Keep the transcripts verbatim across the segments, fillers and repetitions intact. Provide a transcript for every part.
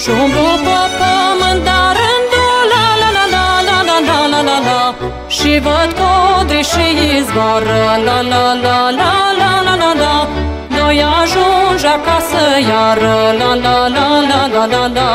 Și umblu pe pământ, dar rândul la la la la la la la la la la. Și văd codri și izvoară la la la la la la la la. Noi ajungi acasă iară la la la la la la la.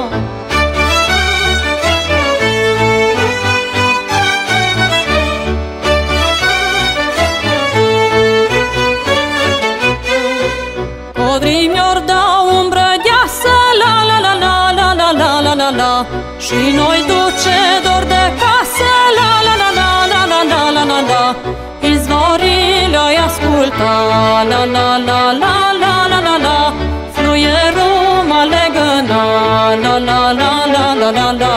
Codrii mi-or dau umbră deasă la la la la la la la la la la. Și noi duce dor de casă la la la la la la la la la la. Izvorile ai asculta la la la la la la la la. Fluierul mă legăna la la la la la la la.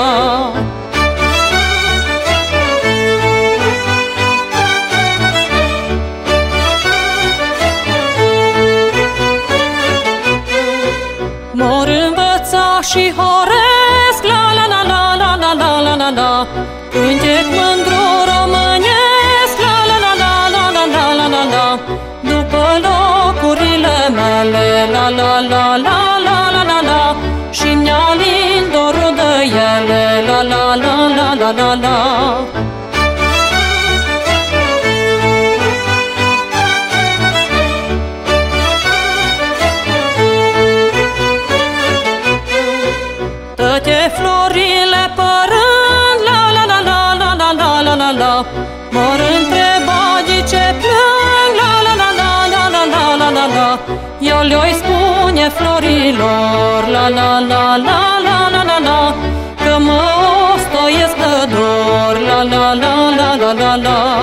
Mor învăța și horesc la la la la la la la la la la. Cântec mândru românesc la la la la la la la la la la. După locurile mele la la la la la la la la. Și-mi alin dorul de ele la la la la la la la. Toate florile părând la la la la la la la la la la. Mor întreba de ce plâng la la la la la la la la la la. Eu le-oi spune florilor la la la la la la la la. Că mă ostoiesc de dor la la la la la la la.